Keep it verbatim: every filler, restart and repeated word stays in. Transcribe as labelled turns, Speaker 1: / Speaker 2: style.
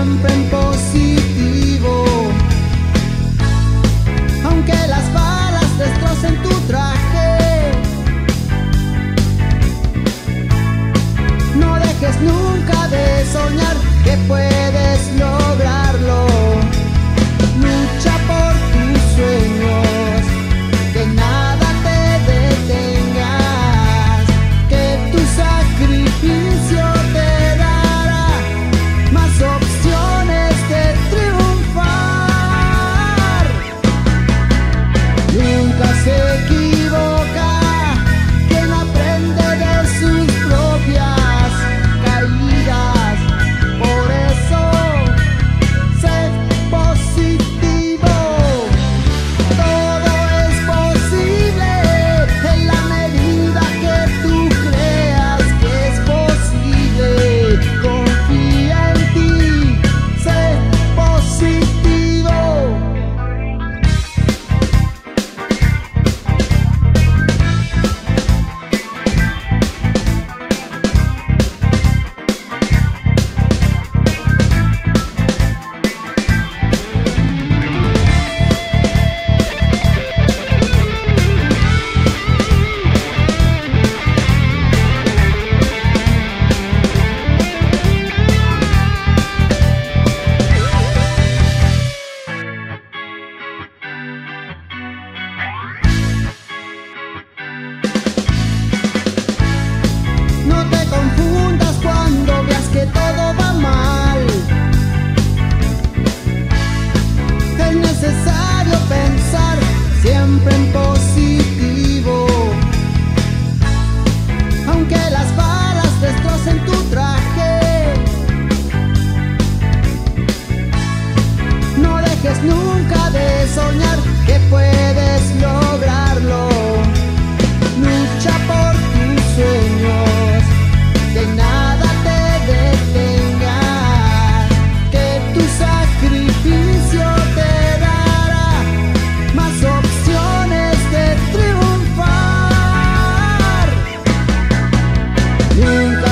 Speaker 1: siempre en positivo. Aunque las balas destrocen tu traje, no dejes nunca de soñar que puedes lograrlo. Lucha por tus sueños, que nada te detenga, que tu sacrificio te dará más opciones de triunfar. Nunca se equivoca quien aprende de sus propias caídas. Por eso, sé positivo. Todo es posible en la medida que tú creas que es posible. Confía en ti, sé positivo. No te confundas cuando veas que todo va mal. Es necesario pensar siempre en positivo. Aunque las balas destrocen tu traje, no dejes nunca de soñar que puedes lograrlo. Lucha por tus sueños, que nada te detenga, que tu sacrificio te dará más opciones de triunfar. Nunca